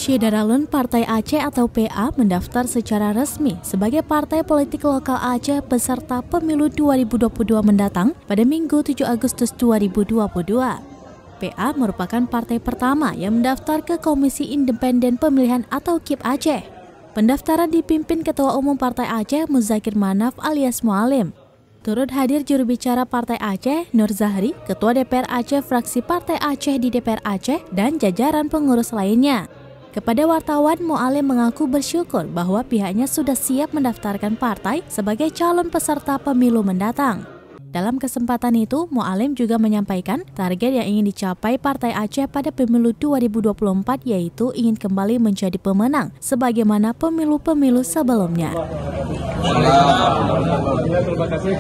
Syederalun Partai Aceh atau PA mendaftar secara resmi sebagai partai politik lokal Aceh peserta pemilu 2022 mendatang pada Minggu 7 Agustus 2022. PA merupakan partai pertama yang mendaftar ke Komisi Independen Pemilihan atau KIP Aceh. Pendaftaran dipimpin Ketua Umum Partai Aceh Muzakir Manaf alias Mualim. Turut hadir juru bicara Partai Aceh, Nur Zahri, Ketua DPR Aceh fraksi Partai Aceh di DPR Aceh, dan jajaran pengurus lainnya. Kepada wartawan, Mualim mengaku bersyukur bahwa pihaknya sudah siap mendaftarkan partai sebagai calon peserta pemilu mendatang. Dalam kesempatan itu, Mualim juga menyampaikan target yang ingin dicapai Partai Aceh pada pemilu 2024 yaitu ingin kembali menjadi pemenang sebagaimana pemilu-pemilu sebelumnya. Terima kasih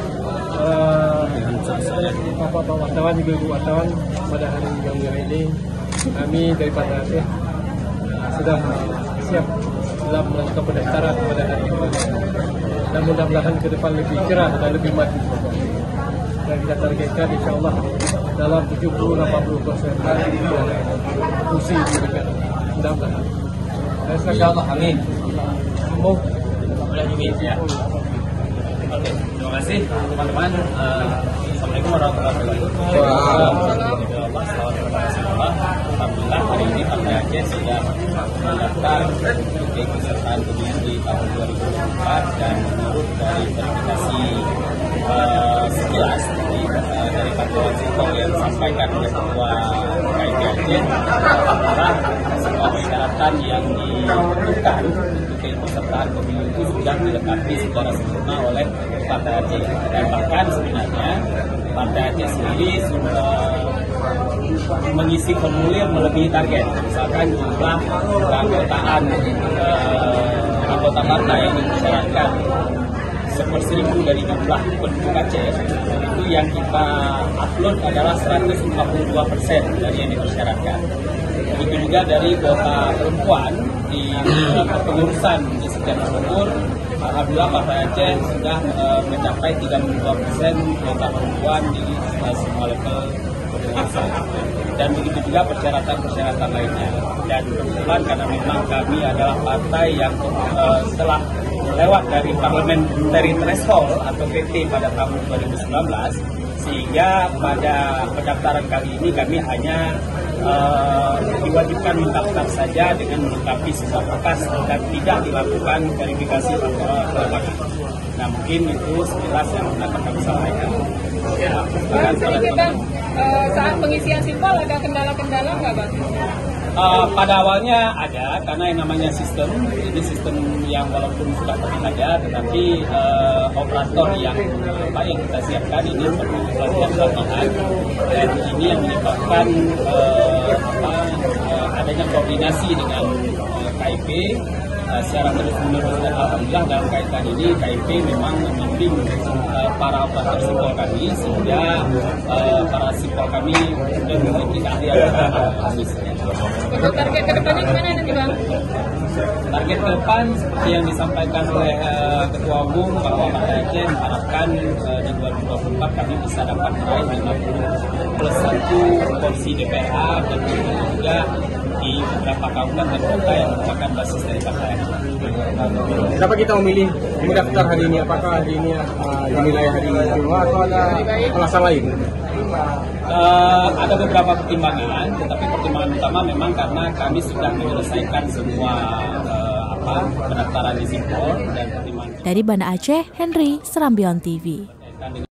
Bapak wartawan, Ibu wartawan pada hari yang mulia ini. Kami dari Partai Aceh sudah siap dalam melakukan pendaftaran pada hari ini. Dan mudah-mudahan ke depan lebih cerah dan lebih maju. Dan kita targetkan insya Allah dalam 70-80% kursi diberikan. Mudah-mudahan. Insya Allah, amin. Boleh ya. Oke, terima kasih teman-teman. Assalamualaikum warahmatullahi wabarakatuh. Alhamdulillah hari ini Partai Aceh sudah mendaftar untuk keikutsertaan pemilu di tahun 2024 dan menurut dari verifikasi sekilas dari Partai Sipol yang disampaikan oleh Ketua KIP Aceh adalah semua persyaratan yang dibutuhkan untuk keikutsertaan pemilu itu sudah dilengkapi secara sempurna oleh Partai Aceh, dan bahkan sebenarnya Partai Aceh sendiri sudah mengisi formulir melebihi target, misalkan jumlah keanggotaan anggota partai yang disyaratkan 1/1000 dari jumlah penduduk Aceh itu yang kita upload adalah 142% dari yang dipersyaratkan. Begitu juga dari kuota perempuan di kepengurusan di sekian struktur. Alhamdulillah Partai Aceh sudah mencapai 32% kuota perempuan di semua level kepengurusan. Dan begitu juga persyaratan-persyaratan lainnya. Dan kebetulan karena memang kami adalah partai yang setelah lewat dari parliamentary threshold atau PT pada tahun 2019, sehingga pada pendaftaran kali ini kami hanya diwajibkan mendaftar saja dengan melengkapi sisa berkas dan tidak dilakukan verifikasi lapangan. Nah, mungkin itu sekilas yang akan kami sampaikan. Ya, saat pengisian sipol ada kendala-kendala nggak, Bang? Pada awalnya ada, karena yang namanya sistem, ini sistem yang walaupun sudah pernah ada, tetapi operator yang kita siapkan ini perlu pelatihan, dan ini yang menyebabkan adanya koordinasi dengan KIP secara terus-menerus. Dan alhamdulillah dalam kaitan ini KIP memang membimbing para operator sipol kami, sehingga para sipol kami sudah memiliki keahlian bisnisnya. Untuk target ke depannya gimana nanti, Bang? Target ke depan seperti yang disampaikan oleh Ketua Umum bahwa Partai Aceh mengharapkan di 2024 kami bisa dapat meraih 50+1 kursi DPR dan juga di beberapa kabupaten kota yang merupakan basis dari Partai Aceh. Kenapa kita memilih mendaftar hari ini? Apakah hari ini dinilai hari kedua atau ada alasan lain? Ada beberapa pertimbangan, tetapi pertimbangan utama memang karena kami sudah menyelesaikan semua pendaftaran di Sipol dan pertimbangan. Dari Banda Aceh, Henry, Serambion TV.